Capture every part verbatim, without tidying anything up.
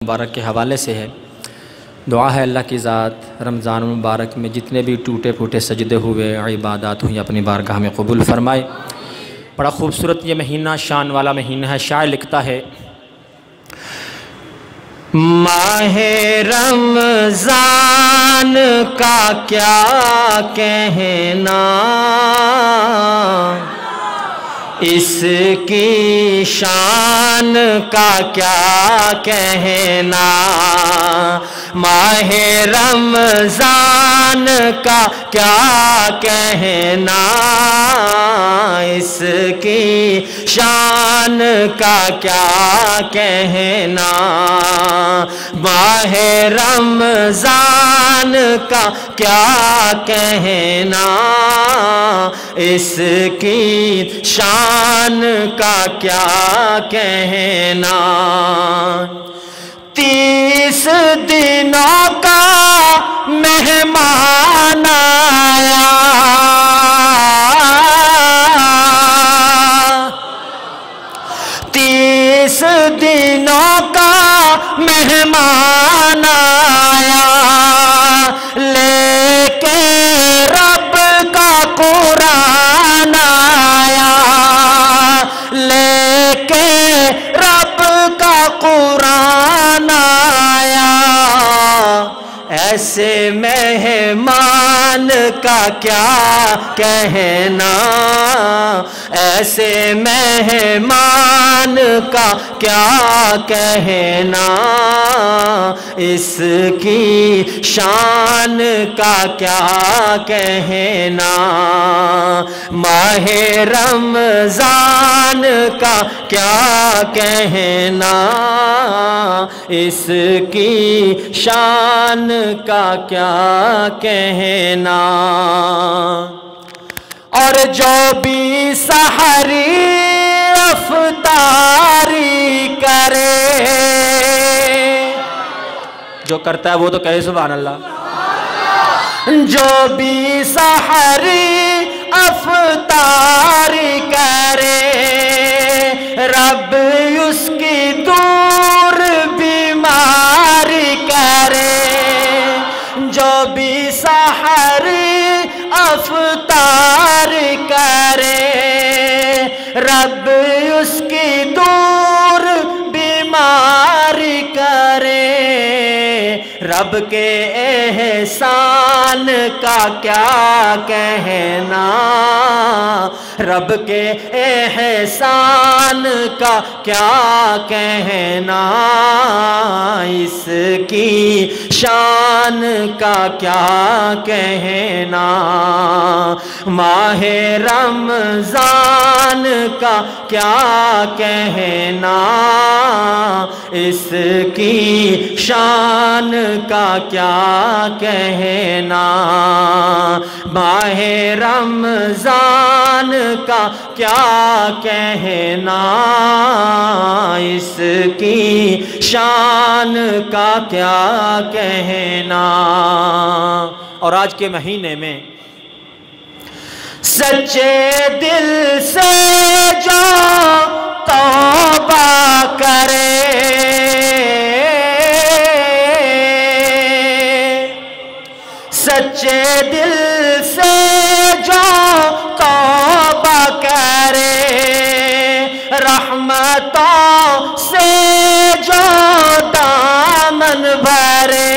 مبارک کے حوالے سے ہے۔ دعا ہے اللہ کی ذات رمضان المبارک میں جتنے بھی ٹوٹے پھوٹے سجدے ہوئے عبادات ہوئی اپنی بارگاہ میں قبول فرمائے۔ بڑا خوبصورت یہ مہینہ شان والا مہینہ ہے۔ شاعر لکھتا ہے ماہ رمضان کا کیا کہنا، اس کی شان کا کیا کہنا، ماہ رمضان کا کیا کہنا، اس کی شان کا کیا کہنا، ماہ رمضان کا کیا کہنا، اس کی شان کا کیا کہنا، تیس دنوں کا مہمان آیا، تیس دنوں کا مہمان آیا، لے کے رب کا قرآن آیا، لے کے رب کا قرآن آیا، ایسے مہمان کا کیا کہنا، ایسے مہمان کا کیا کہنا، اس کی شان کا کیا کہنا، ماہ رمضان کا کیا کہنا، اس کی شان کا کیا کہنا، اور جو بھی سحری افطاری کرے، جو کرتا ہے وہ تو کہے سبحان اللہ، جو بھی سحری افطاری کرے، رب اس کی دور بیماری کرے، جو بھی سحری افطار کرے، رب اس کی دور بیماری کرے، رب کے احسان کا کیا کہنا، رب کے احسان کا کیا کہنا، اس کی شان کا کیا کہنا، ماہ رمضان کا کیا کہنا، اس کی شان کا کیا کہنا، ماہ رمضان کا کیا کہنا، اس کی شان کا کیا کہنا۔ اور آج کے مہینے میں سچے دل سے جو توبہ کرے، سچے دل سے جو توبہ کرے، رحمتوں سے جو دامن بھرے،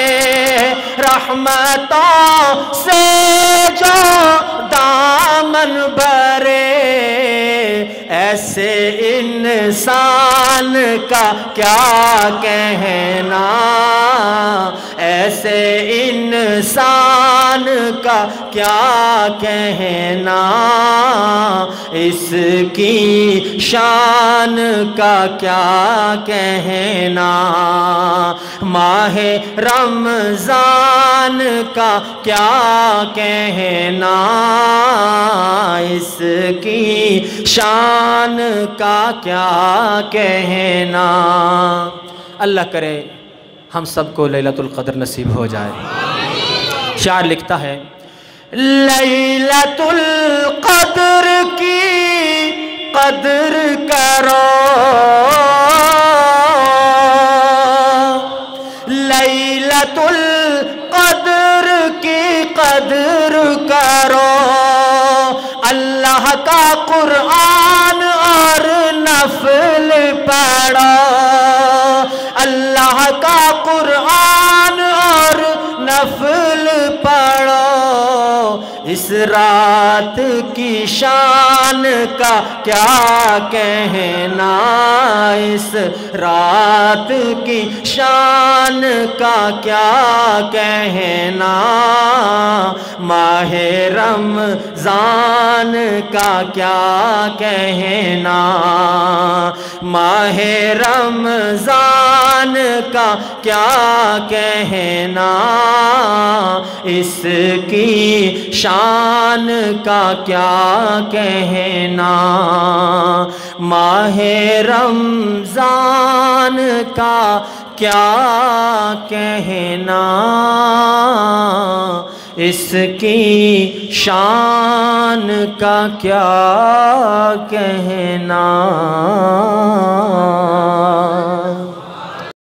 رحمتوں سے جو دامن بھرے، ایسے انسان کا کیا کہنا، ایسے انسان کا کیا کہنا، اس کی شان کا کیا کہنا، ماہ رمضان کا کیا کہنا، اس کی شان کا کیا کہنا۔ اللہ کرے ہم سب کو لیلۃ القدر نصیب ہو جائے۔ شاعر لکھتا ہے لیلۃ القدر کی قدر کرو، لیلۃ القدر کی قدر کرو، اللہ کا قرآن اور نفل پڑھو، اللہ کا قرآن اور نفل پڑھو، اس رات کی شان کا کیا کہنا، اس رات کی شان کا کیا کہنا، ماہ رمضان کا کیا کہنا، ماہ رمضان کا کیا کہنا، اس کی شان کا کیا کہنا، ماہ رمضان کا کیا کہنا، اس کی شان کا کیا کہنا۔